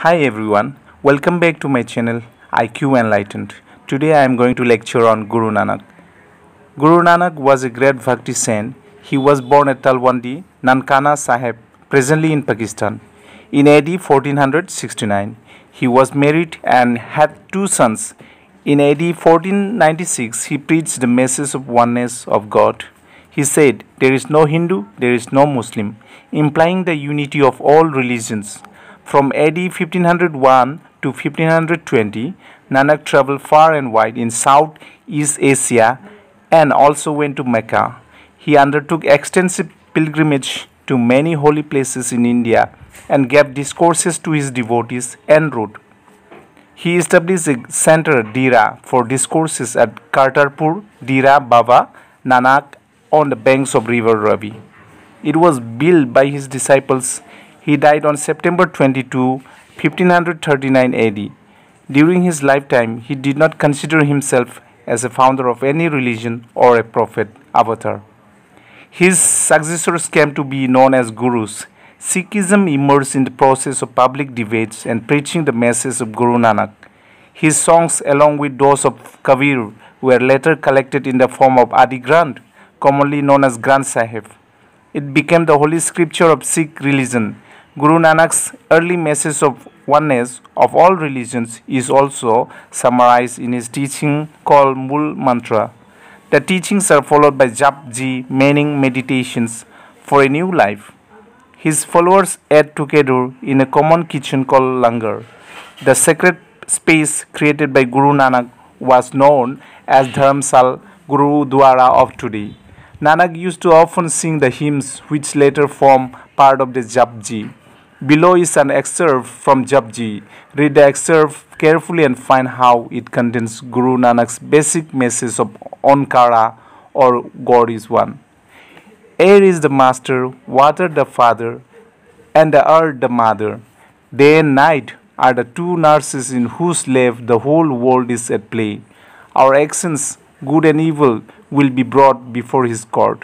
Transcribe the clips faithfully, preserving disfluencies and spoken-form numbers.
Hi everyone, welcome back to my channel I Q Enlightened. Today I am going to lecture on Guru Nanak. Guru Nanak was a great Bhakti saint. He was born at Talwandi, Nankana Sahib, presently in Pakistan, in A D fourteen sixty-nine. He was married and had two sons. In A D fourteen ninety-six, he preached the message of oneness of God. He said, "There is no Hindu, there is no Muslim," implying the unity of all religions. From A D fifteen oh one to fifteen twenty, Nanak traveled far and wide in Southeast Asia and also went to Mecca. He undertook extensive pilgrimage to many holy places in India and gave discourses to his devotees en route. He established a center Dera for discourses at Kartarpur, Dera Baba Nanak on the banks of river Ravi. It was built by his disciples. He died on September twenty-second, fifteen thirty-nine A D. During his lifetime, he did not consider himself as a founder of any religion or a prophet avatar. His successors came to be known as gurus. Sikhism emerged in the process of public debates and preaching the message of Guru Nanak. His songs, along with those of Kabir, were later collected in the form of Adi Granth, commonly known as Granth Sahib. It became the holy scripture of Sikh religion. Guru Nanak's early message of oneness of all religions is also summarized in his teaching called Mul Mantra. The teachings are followed by Jap Ji, meaning meditations for a new life. His followers ate together in a common kitchen called Langar. The sacred space created by Guru Nanak was known as Dharamsal Gurudwara of today. Nanak used to often sing the hymns which later form part of the Japji. Below is an excerpt from Japji. Read the excerpt carefully and find how it contains Guru Nanak's basic message of Onkara, or God is one. Air is the master, water the father, and the earth the mother. Day and night are the two nurses in whose lap the whole world is at play. Our actions, good and evil, will be brought before his court.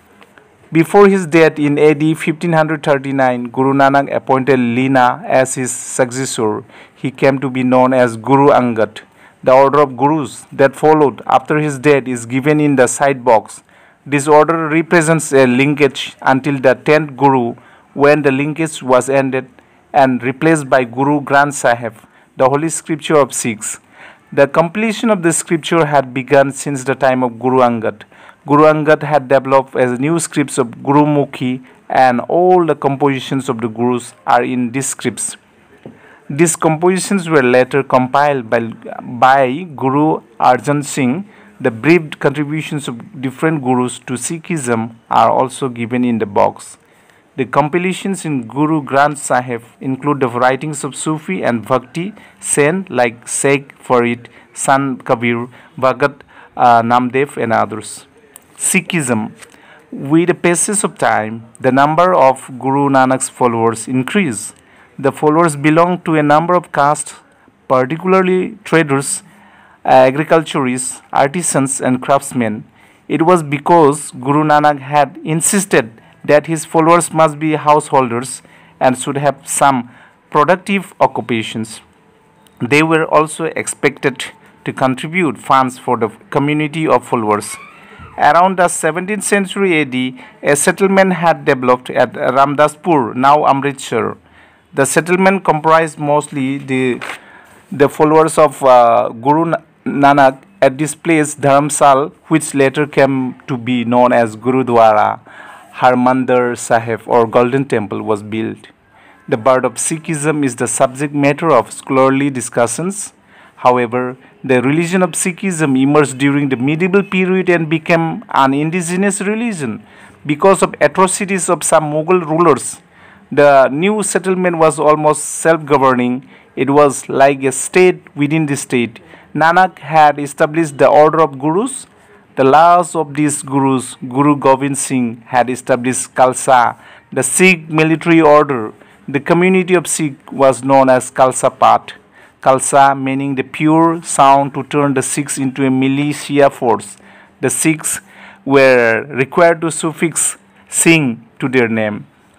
Before his death in A D fifteen thirty-nine, Guru Nanak appointed Lina as his successor. He came to be known as Guru Angad. The order of gurus that followed after his death is given in the side box. This order represents a linkage until the tenth Guru, when the linkage was ended and replaced by Guru Granth Sahib, the holy scripture of Sikhs. The completion of the scripture had begun since the time of Guru Angad. Guru Angad had developed as new scripts of Guru Mukhi, and all the compositions of the Gurus are in these scripts. These compositions were later compiled by, by Guru Arjan Singh. The brief contributions of different Gurus to Sikhism are also given in the box. The compilations in Guru Granth Sahib include the writings of Sufi and Bhakti saints like Sheikh Farid, Sant Kabir, Bhagat uh, Namdev and others. Sikhism. With the passage of time, the number of Guru Nanak's followers increased. The followers belonged to a number of castes, particularly traders, agriculturists, artisans and craftsmen. It was because Guru Nanak had insisted that his followers must be householders and should have some productive occupations. They were also expected to contribute funds for the community of followers. Around the seventeenth century A D, a settlement had developed at Ramdaspur, now Amritsar. The settlement comprised mostly the, the followers of uh, Guru Nanak. At this place, Dharamsal, which later came to be known as Gurudwara, Harmandir Sahib or Golden Temple, was built. The birth of Sikhism is the subject matter of scholarly discussions. However, the religion of Sikhism emerged during the medieval period and became an indigenous religion because of atrocities of some Mughal rulers. The new settlement was almost self-governing. It was like a state within the state. Nanak had established the order of gurus. The last of these gurus, Guru Gobind Singh, had established Khalsa, the Sikh military order. The community of Sikh was known as Khalsa Path. Khalsa meaning the pure sound to turn the Sikhs into a militia force. The Sikhs were required to suffix Singh to their name.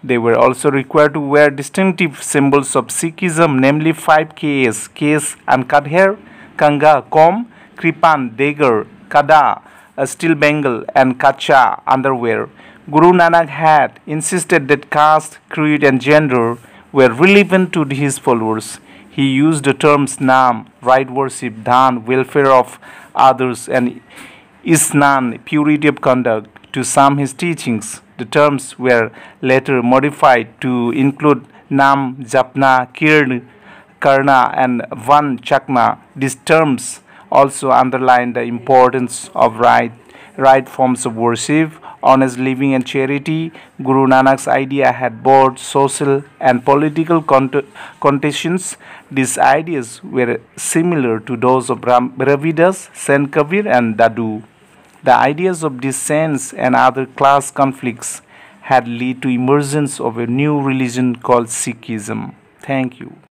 They were also required to wear distinctive symbols of Sikhism, namely five Ks, Ks uncut hair, Kanga, comb, Kripan, dagger, Kada, a steel bangle, and Kacha, underwear. Guru Nanak had insisted that caste, creed, and gender were relevant to his followers. He used the terms Nam, right worship, Dhan, welfare of others, and Isnan, purity of conduct, to sum his teachings. The terms were later modified to include Nam, Japna, Kirn, Karna, and Van Chakna. These terms also underline the importance of right, right forms of worship, honest living, and charity. Guru Nanak's idea had both social and political cont- connotations. These ideas were similar to those of Ram- Ravidas, Sant Kabir, and Dadu. The ideas of dissents and other class conflicts had led to emergence of a new religion called Sikhism. Thank you.